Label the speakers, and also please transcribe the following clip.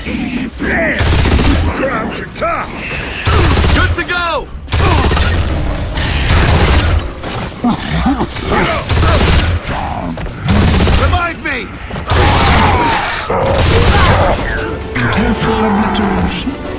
Speaker 1: Yeah! Crowds are tough!
Speaker 2: Good to go! Revive me!
Speaker 3: Total obliteration.